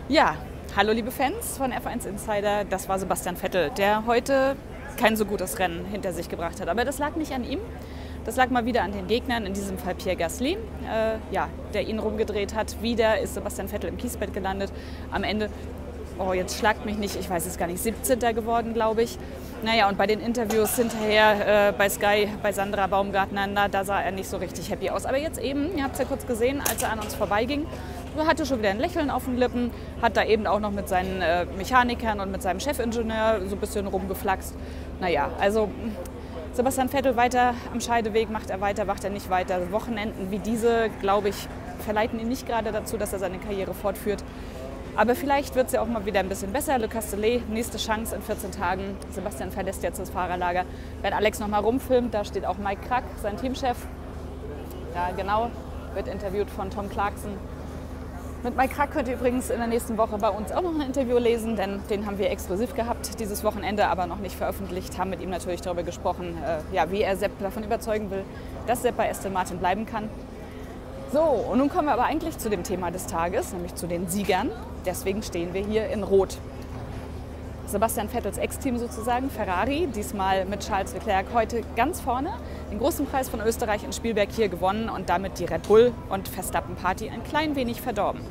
Ja, hallo liebe Fans von F1 Insider, das war Sebastian Vettel, der heute kein so gutes Rennen hinter sich gebracht hat. Aber das lag nicht an ihm, das lag mal wieder an den Gegnern, in diesem Fall Pierre Gasly, der ihn rumgedreht hat. Wieder ist Sebastian Vettel im Kiesbett gelandet. Am Ende, jetzt schlagt mich nicht, ich weiß es gar nicht, 17. geworden, glaube ich. Naja, und bei den Interviews hinterher bei Sky, bei Sandra Baumgartner, da sah er nicht so richtig happy aus. Aber jetzt eben, ihr habt es ja kurz gesehen, als er an uns vorbeiging, hatte schon wieder ein Lächeln auf den Lippen, hat da eben auch noch mit seinen Mechanikern und mit seinem Chefingenieur so ein bisschen rumgeflaxt. Naja, also Sebastian Vettel weiter am Scheideweg, macht er weiter, macht er nicht weiter. Wochenenden wie diese, glaube ich, verleiten ihn nicht gerade dazu, dass er seine Karriere fortführt. Aber vielleicht wird es ja auch mal wieder ein bisschen besser. Le Castellet, nächste Chance in 14 Tagen. Sebastian verlässt jetzt das Fahrerlager. Wenn Alex noch mal rumfilmt, da steht auch Mike Krack, sein Teamchef. Da genau, wird interviewt von Tom Clarkson. Mit Mike Krack könnt ihr übrigens in der nächsten Woche bei uns auch noch ein Interview lesen, denn den haben wir exklusiv gehabt dieses Wochenende, aber noch nicht veröffentlicht. Haben mit ihm natürlich darüber gesprochen, wie er Sepp davon überzeugen will, dass Sepp bei Aston Martin bleiben kann. So, und nun kommen wir aber eigentlich zu dem Thema des Tages, nämlich zu den Siegern. Deswegen stehen wir hier in Rot. Sebastian Vettels Ex-Team sozusagen, Ferrari, diesmal mit Charles Leclerc heute ganz vorne. Den großen Preis von Österreich in Spielberg hier gewonnen und damit die Red Bull- und Verstappen-Party ein klein wenig verdorben.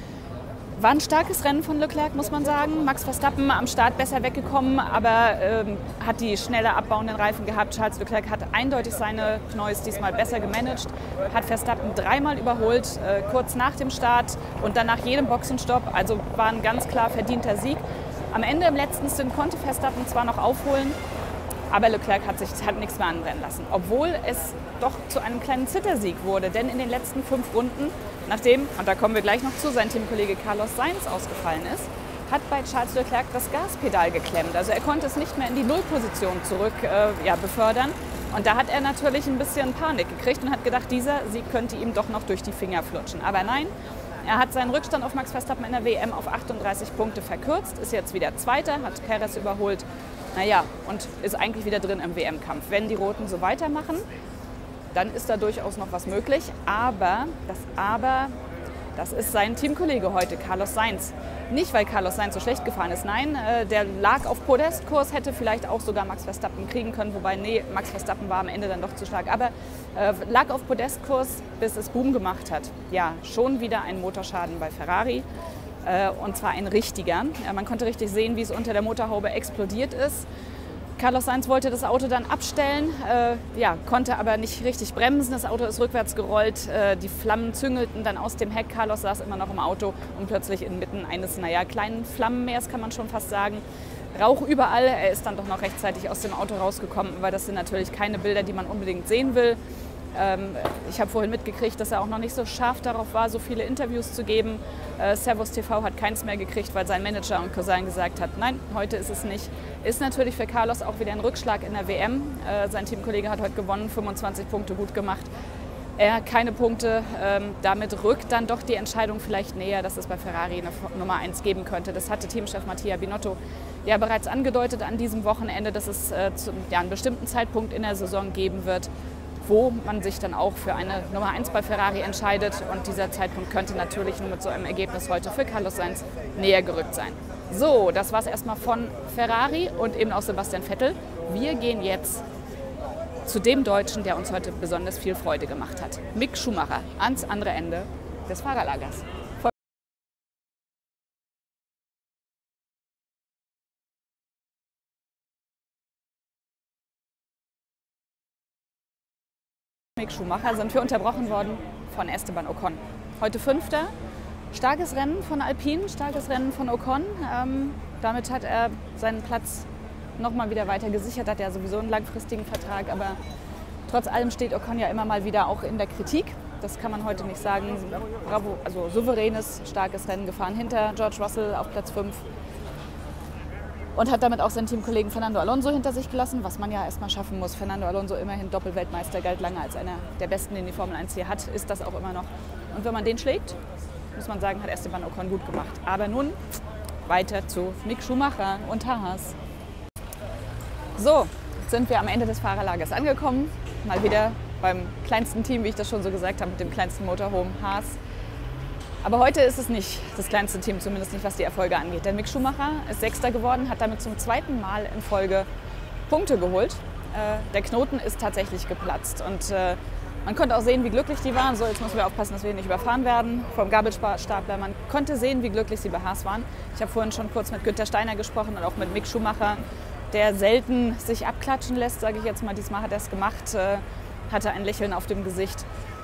War ein starkes Rennen von Leclerc, muss man sagen. Max Verstappen am Start besser weggekommen, aber hat die schneller abbauenden Reifen gehabt. Charles Leclerc hat eindeutig seine Pneus diesmal besser gemanagt, hat Verstappen dreimal überholt, kurz nach dem Start und dann nach jedem Boxenstopp. Also war ein ganz klar verdienter Sieg. Am Ende im letzten Stint konnte Verstappen zwar noch aufholen, aber Leclerc hat nichts mehr anbrennen lassen. Obwohl es doch zu einem kleinen Zittersieg wurde, denn in den letzten 5 Runden, nachdem, und da kommen wir gleich noch zu, sein Teamkollege Carlos Sainz ausgefallen ist, hat bei Charles Leclerc das Gaspedal geklemmt. Also er konnte es nicht mehr in die Nullposition zurück befördern. Und da hat er natürlich ein bisschen Panik gekriegt und hat gedacht, dieser Sieg könnte ihm doch noch durch die Finger flutschen. Aber nein, er hat seinen Rückstand auf Max Verstappen in der WM auf 38 Punkte verkürzt, ist jetzt wieder Zweiter, hat Perez überholt. Naja, und ist eigentlich wieder drin im WM-Kampf. Wenn die Roten so weitermachen, dann ist da durchaus noch was möglich. Aber, das ist sein Teamkollege heute, Carlos Sainz. Nicht, weil Carlos Sainz so schlecht gefahren ist, nein, der lag auf Podestkurs, hätte vielleicht auch sogar Max Verstappen kriegen können. Wobei, nee, Max Verstappen war am Ende dann doch zu stark. Aber lag auf Podestkurs, bis es Boom gemacht hat. Ja, schon wieder ein Motorschaden bei Ferrari. Und zwar ein richtiger. Man konnte richtig sehen, wie es unter der Motorhaube explodiert ist. Carlos Sainz wollte das Auto dann abstellen, konnte aber nicht richtig bremsen. Das Auto ist rückwärts gerollt, die Flammen züngelten dann aus dem Heck. Carlos saß immer noch im Auto und plötzlich inmitten eines kleinen Flammenmeers, kann man schon fast sagen. Rauch überall, er ist dann doch noch rechtzeitig aus dem Auto rausgekommen, weil das sind natürlich keine Bilder, die man unbedingt sehen will. Ich habe vorhin mitgekriegt, dass er auch noch nicht so scharf darauf war, so viele Interviews zu geben. Servus TV hat keins mehr gekriegt, weil sein Manager und Cousin gesagt hat, nein, heute ist es nicht. Ist natürlich für Carlos auch wieder ein Rückschlag in der WM. Sein Teamkollege hat heute gewonnen, 25 Punkte gut gemacht. Er keine Punkte, damit rückt dann doch die Entscheidung vielleicht näher, dass es bei Ferrari eine Nummer 1 geben könnte. Das hatte Teamchef Mattia Binotto ja bereits angedeutet an diesem Wochenende, dass es zu einem bestimmten Zeitpunkt in der Saison geben wird, wo man sich dann auch für eine Nummer 1 bei Ferrari entscheidet. Und dieser Zeitpunkt könnte natürlich nur mit so einem Ergebnis heute für Carlos Sainz näher gerückt sein. So, das war es erstmal von Ferrari und eben auch Sebastian Vettel. Wir gehen jetzt zu dem Deutschen, der uns heute besonders viel Freude gemacht hat. Mick Schumacher, ans andere Ende des Fahrerlagers. Mick Schumacher sind wir unterbrochen worden von Esteban Ocon. Heute 5. Starkes Rennen von Alpine, starkes Rennen von Ocon. Damit hat er seinen Platz nochmal wieder weiter gesichert, hat ja sowieso einen langfristigen Vertrag, aber trotz allem steht Ocon ja immer mal wieder auch in der Kritik. Das kann man heute nicht sagen. Bravo, also souveränes, starkes Rennen gefahren hinter George Russell auf Platz 5. Und hat damit auch seinen Teamkollegen Fernando Alonso hinter sich gelassen, was man ja erstmal schaffen muss. Fernando Alonso, immerhin Doppelweltmeister, galt lange als einer der Besten, den die Formel 1 hier hat, ist das auch immer noch. Und wenn man den schlägt, muss man sagen, hat Esteban Ocon gut gemacht. Aber nun weiter zu Mick Schumacher und Haas. So, sind wir am Ende des Fahrerlagers angekommen. Mal wieder beim kleinsten Team, wie ich das schon so gesagt habe, mit dem kleinsten Motorhome Haas. Aber heute ist es nicht das kleinste Team, zumindest nicht, was die Erfolge angeht. Denn Mick Schumacher ist Sechster geworden, hat damit zum zweiten Mal in Folge Punkte geholt. Der Knoten ist tatsächlich geplatzt und man konnte auch sehen, wie glücklich die waren. So, jetzt müssen wir aufpassen, dass wir hier nicht überfahren werden vom Gabelstapler. Man konnte sehen, wie glücklich sie bei Haas waren. Ich habe vorhin schon kurz mit Günther Steiner gesprochen und auch mit Mick Schumacher, der selten sich abklatschen lässt, sage ich jetzt mal. Diesmal hat er es gemacht, hatte ein Lächeln auf dem Gesicht.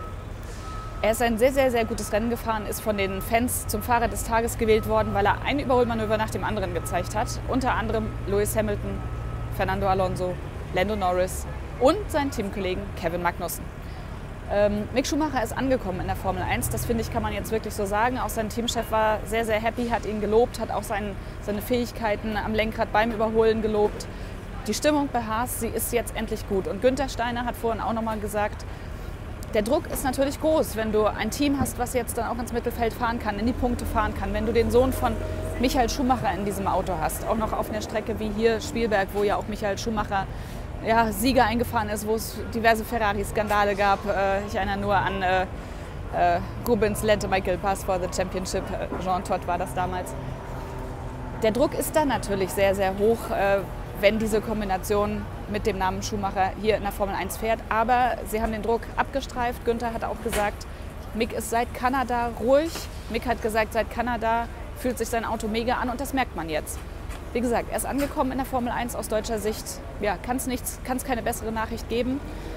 Er ist ein sehr, sehr, sehr gutes Rennen gefahren, ist von den Fans zum Fahrer des Tages gewählt worden, weil er ein Überholmanöver nach dem anderen gezeigt hat. Unter anderem Lewis Hamilton, Fernando Alonso, Lando Norris und seinen Teamkollegen Kevin Magnussen. Mick Schumacher ist angekommen in der Formel 1, das finde ich, kann man jetzt wirklich so sagen. Auch sein Teamchef war sehr, sehr happy, hat ihn gelobt, hat auch seine Fähigkeiten am Lenkrad beim Überholen gelobt. Die Stimmung bei Haas, sie ist jetzt endlich gut. Und Günther Steiner hat vorhin auch nochmal gesagt, der Druck ist natürlich groß, wenn du ein Team hast, was jetzt dann auch ins Mittelfeld fahren kann, in die Punkte fahren kann. Wenn du den Sohn von Michael Schumacher in diesem Auto hast, auch noch auf einer Strecke wie hier Spielberg, wo ja auch Michael Schumacher Sieger eingefahren ist, wo es diverse Ferrari-Skandale gab. Ich erinnere nur an Rubens led Michael Pass for the Championship. Jean Todt war das damals. Der Druck ist da natürlich sehr, sehr hoch, wenn diese Kombination mit dem Namen Schumacher hier in der Formel 1 fährt. Aber sie haben den Druck abgestreift. Günther hat auch gesagt, Mick ist seit Kanada ruhig. Mick hat gesagt, seit Kanada fühlt sich sein Auto mega an und das merkt man jetzt. Wie gesagt, er ist angekommen in der Formel 1 aus deutscher Sicht. Ja, kann es keine bessere Nachricht geben.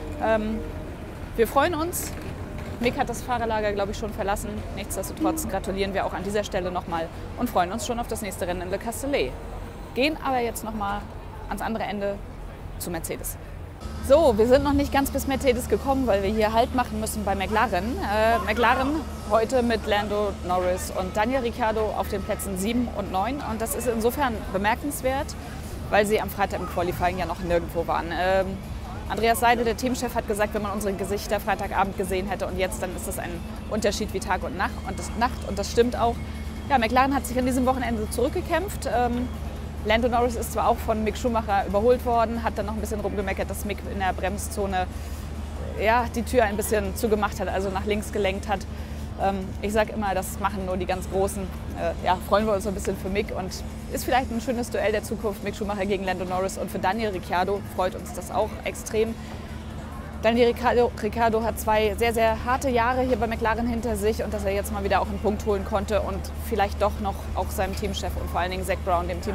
Wir freuen uns. Mick hat das Fahrerlager, glaube ich, schon verlassen. Nichtsdestotrotz gratulieren wir auch an dieser Stelle nochmal und freuen uns schon auf das nächste Rennen in Le Castellet. Gehen aber jetzt nochmal ans andere Ende zu Mercedes. So, wir sind noch nicht ganz bis Mercedes gekommen, weil wir hier Halt machen müssen bei McLaren. McLaren heute mit Lando Norris und Daniel Ricciardo auf den Plätzen 7 und 9. Und das ist insofern bemerkenswert, weil sie am Freitag im Qualifying ja noch nirgendwo waren. Andreas Seidel, der Teamchef, hat gesagt, wenn man unsere Gesichter Freitagabend gesehen hätte und jetzt, dann ist das ein Unterschied wie Tag und Nacht. Und das stimmt auch. Ja, McLaren hat sich an diesem Wochenende zurückgekämpft. Lando Norris ist zwar auch von Mick Schumacher überholt worden, hat dann noch ein bisschen rumgemeckert, dass Mick in der Bremszone die Tür ein bisschen zugemacht hat, also nach links gelenkt hat. Ich sage immer, das machen nur die ganz Großen. Freuen wir uns so ein bisschen für Mick und ist vielleicht ein schönes Duell der Zukunft, Mick Schumacher gegen Lando Norris. Und für Daniel Ricciardo freut uns das auch extrem. Daniel Ricciardo hat 2 sehr, sehr harte Jahre hier bei McLaren hinter sich und dass er jetzt mal wieder auch einen Punkt holen konnte und vielleicht doch noch auch seinem Teamchef und vor allen Dingen Zac Brown, dem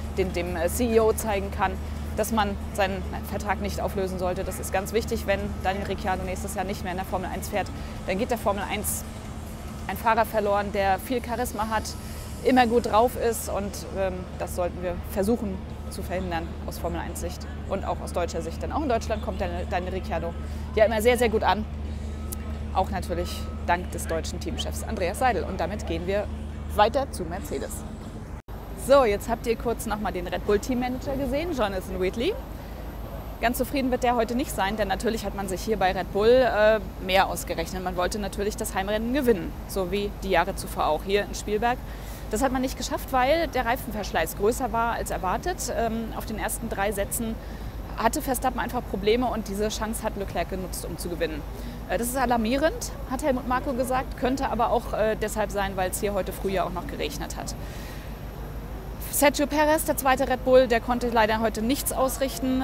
CEO, zeigen kann, dass man seinen Vertrag nicht auflösen sollte. Das ist ganz wichtig, wenn Daniel Ricciardo nächstes Jahr nicht mehr in der Formel 1 fährt. Dann geht der Formel 1 ein Fahrer verloren, der viel Charisma hat, immer gut drauf ist und das sollten wir versuchen zu verhindern aus Formel 1 Sicht und auch aus deutscher Sicht. Denn auch in Deutschland kommt Daniel Ricciardo ja immer sehr, sehr gut an. Auch natürlich dank des deutschen Teamchefs Andreas Seidel. Und damit gehen wir weiter zu Mercedes. So, jetzt habt ihr kurz nochmal den Red Bull Teammanager gesehen, Jonathan Wheatley. Ganz zufrieden wird der heute nicht sein, denn natürlich hat man sich hier bei Red Bull mehr ausgerechnet. Man wollte natürlich das Heimrennen gewinnen, so wie die Jahre zuvor auch hier in Spielberg. Das hat man nicht geschafft, weil der Reifenverschleiß größer war als erwartet. Auf den ersten 3 Sätzen hatte Verstappen einfach Probleme und diese Chance hat Leclerc genutzt, um zu gewinnen. Das ist alarmierend, hat Helmut Marko gesagt, könnte aber auch deshalb sein, weil es hier heute früh ja auch noch geregnet hat. Sergio Perez, der zweite Red Bull, der konnte leider heute nichts ausrichten.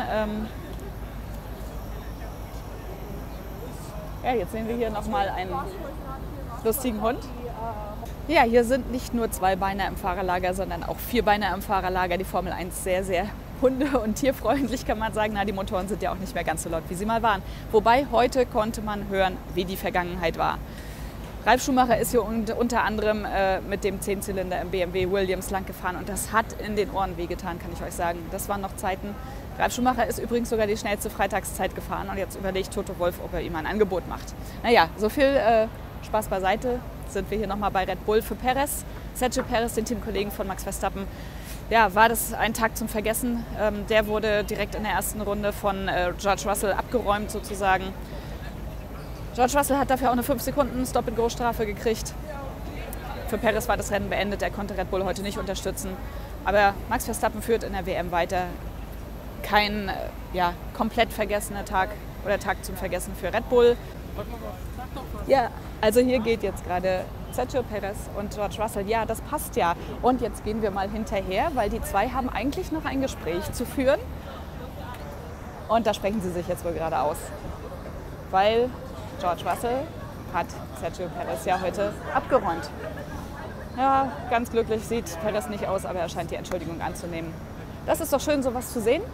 Jetzt sehen wir hier nochmal einen lustigen Hund. Ja, hier sind nicht nur 2 Beiner im Fahrerlager, sondern auch 4 Beiner im Fahrerlager. Die Formel 1 sehr, sehr hunde- und tierfreundlich, kann man sagen. Die Motoren sind ja auch nicht mehr ganz so laut, wie sie mal waren. Wobei, heute konnte man hören, wie die Vergangenheit war. Ralf Schumacher ist hier unter anderem mit dem 10-Zylinder im BMW Williams lang gefahren und das hat in den Ohren wehgetan, kann ich euch sagen. Das waren noch Zeiten. Ralf Schumacher ist übrigens sogar die schnellste Freitagszeit gefahren und jetzt überlegt Toto Wolff, ob er ihm ein Angebot macht. So viel Spaß beiseite. Sind wir hier nochmal bei Red Bull für Perez. Sergio Perez, den Teamkollegen von Max Verstappen. Ja, war das ein Tag zum Vergessen. Der wurde direkt in der ersten Runde von George Russell abgeräumt sozusagen. George Russell hat dafür auch eine 5-Sekunden-Stop-and-Go-Strafe gekriegt. Für Perez war das Rennen beendet, er konnte Red Bull heute nicht unterstützen. Aber Max Verstappen führt in der WM weiter. Kein komplett vergessener Tag oder Tag zum Vergessen für Red Bull. Ja, also hier geht jetzt gerade Sergio Perez und George Russell, ja, das passt ja. Und jetzt gehen wir mal hinterher, weil die zwei haben eigentlich noch ein Gespräch zu führen. Und da sprechen sie sich jetzt wohl gerade aus. Weil George Russell hat Sergio Perez ja heute abgeräumt. Ja, ganz glücklich sieht Perez nicht aus, aber er scheint die Entschuldigung anzunehmen. Das ist doch schön, sowas zu sehen.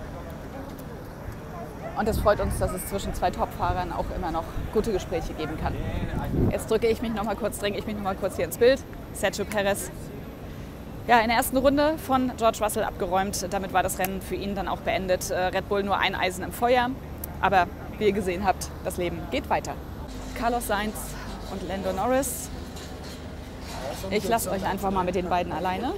Und es freut uns, dass es zwischen zwei Top-Fahrern auch immer noch gute Gespräche geben kann. Jetzt dränge ich mich noch mal kurz hier ins Bild. Sergio Perez. Ja, in der ersten Runde von George Russell abgeräumt. Damit war das Rennen für ihn dann auch beendet. Red Bull nur ein Eisen im Feuer. Aber wie ihr gesehen habt, das Leben geht weiter. Carlos Sainz und Lando Norris. Ich lasse euch einfach mal mit den beiden alleine.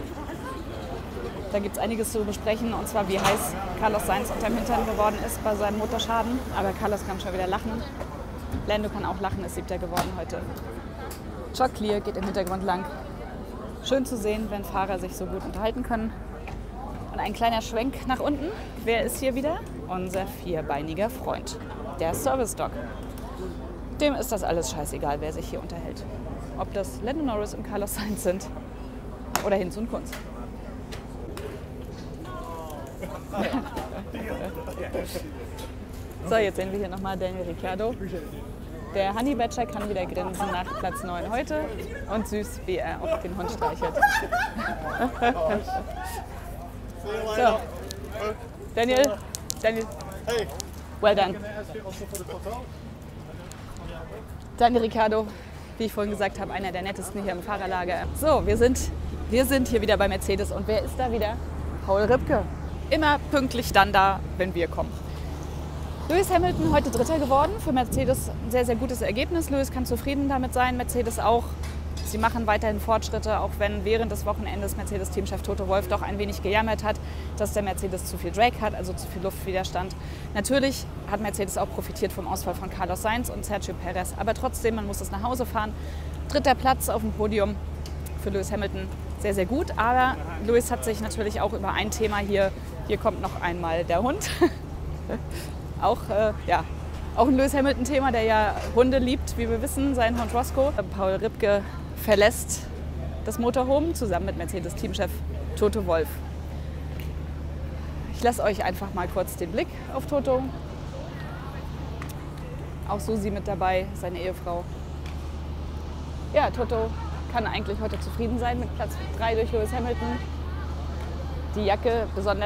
Da gibt es einiges zu besprechen, und zwar wie heiß Carlos Sainz unterm Hintern geworden ist bei seinem Motorschaden. Aber Carlos kann schon wieder lachen. Lando kann auch lachen, ist 7. geworden heute. Choc Clear geht im Hintergrund lang. Schön zu sehen, wenn Fahrer sich so gut unterhalten können. Und ein kleiner Schwenk nach unten. Wer ist hier wieder? Unser vierbeiniger Freund, der Service Dog. Dem ist das alles scheißegal, wer sich hier unterhält. Ob das Lando Norris und Carlos Sainz sind oder Hinz und Kunz. So, jetzt sehen wir hier nochmal Daniel Ricciardo. Der Honey Badger kann wieder grinsen nach Platz 9 heute und süß, wie er auch den Hund streichelt. So, Daniel, well done. Daniel Ricciardo, wie ich vorhin gesagt habe, einer der nettesten hier im Fahrerlager. So, wir sind hier wieder bei Mercedes, und wer ist da wieder? Paul Ripke. Immer pünktlich dann da, wenn wir kommen. Lewis Hamilton heute Dritter geworden. Für Mercedes ein sehr, sehr gutes Ergebnis. Lewis kann zufrieden damit sein, Mercedes auch. Sie machen weiterhin Fortschritte, auch wenn während des Wochenendes Mercedes-Teamchef Toto Wolff doch ein wenig gejammert hat, dass der Mercedes zu viel Drag hat, also zu viel Luftwiderstand. Natürlich hat Mercedes auch profitiert vom Ausfall von Carlos Sainz und Sergio Perez. Aber trotzdem, man muss es nach Hause fahren. 3. Platz auf dem Podium für Lewis Hamilton. Sehr, sehr gut. Aber Lewis hat sich natürlich auch über ein Thema hier kommt noch einmal der Hund. Auch ein Lewis Hamilton-Thema, der ja Hunde liebt, wie wir wissen, sein Hund Roscoe. Paul Ripke verlässt das Motorhome zusammen mit Mercedes-Teamchef Toto Wolff. Ich lasse euch einfach mal kurz den Blick auf Toto. Auch Susi mit dabei, seine Ehefrau. Ja, Toto kann eigentlich heute zufrieden sein mit Platz 3 durch Lewis Hamilton. Die Jacke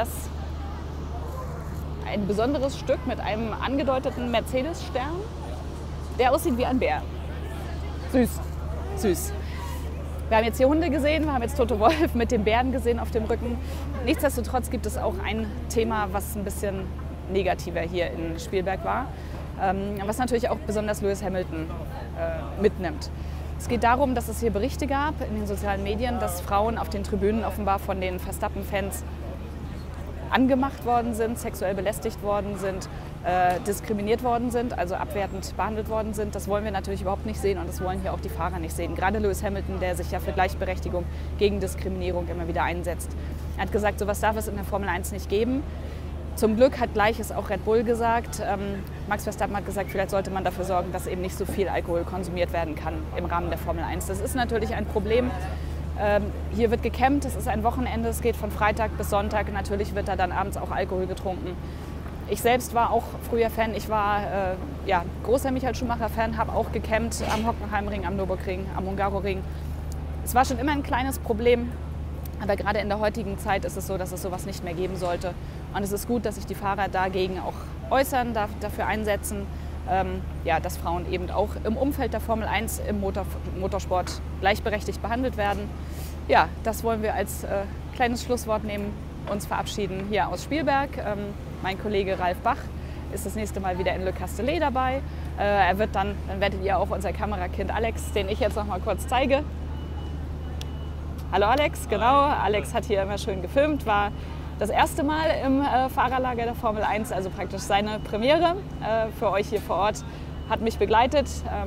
ein besonderes Stück mit einem angedeuteten Mercedes-Stern, der aussieht wie ein Bär. Süß, süß. Wir haben jetzt hier Hunde gesehen, wir haben jetzt Toto Wolff mit dem Bären gesehen auf dem Rücken. Nichtsdestotrotz gibt es auch ein Thema, was ein bisschen negativer hier in Spielberg war, was natürlich auch besonders Lewis Hamilton mitnimmt. Es geht darum, dass es hier Berichte gab in den sozialen Medien, dass Frauen auf den Tribünen offenbar von den Verstappen-Fans angemacht worden sind, sexuell belästigt worden sind, diskriminiert worden sind, also abwertend behandelt worden sind. Das wollen wir natürlich überhaupt nicht sehen, und das wollen hier auch die Fahrer nicht sehen. Gerade Lewis Hamilton, der sich ja für Gleichberechtigung gegen Diskriminierung immer wieder einsetzt. Er hat gesagt, sowas darf es in der Formel 1 nicht geben. Zum Glück hat Gleiches auch Red Bull gesagt. Max Verstappen hat gesagt, vielleicht sollte man dafür sorgen, dass eben nicht so viel Alkohol konsumiert werden kann im Rahmen der Formel 1. Das ist natürlich ein Problem. Hier wird gecampt, es ist ein Wochenende, es geht von Freitag bis Sonntag. Natürlich wird da dann abends auch Alkohol getrunken. Ich selbst war auch früher Fan, ich war großer Michael Schumacher-Fan, habe auch gecampt am Hockenheimring, am Nürburgring, am Hungaroring. Es war schon immer ein kleines Problem, aber gerade in der heutigen Zeit ist es so, dass es sowas nicht mehr geben sollte. Und es ist gut, dass sich die Fahrer dagegen auch äußern, dafür einsetzen, dass Frauen eben auch im Umfeld der Formel 1 im Motorsport gleichberechtigt behandelt werden. Ja, das wollen wir als kleines Schlusswort nehmen, uns verabschieden hier aus Spielberg. Mein Kollege Ralf Bach ist das nächste Mal wieder in Le Castellet dabei. Er wird dann werdet ihr auch unser Kamerakind Alex, den ich jetzt noch mal kurz zeige. Hallo Alex, genau. Alex hat hier immer schön gefilmt, war das erste Mal im Fahrerlager der Formel 1, also praktisch seine Premiere für euch hier vor Ort, hat mich begleitet.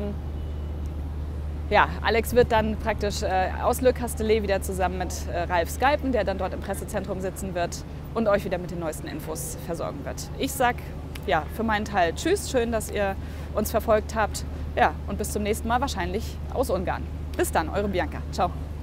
Alex wird dann praktisch aus Le Castellet wieder zusammen mit Ralf skypen, der dann dort im Pressezentrum sitzen wird und euch wieder mit den neuesten Infos versorgen wird. Ich sag für meinen Teil tschüss, schön, dass ihr uns verfolgt habt, und bis zum nächsten Mal, wahrscheinlich aus Ungarn. Bis dann, eure Bianca. Ciao.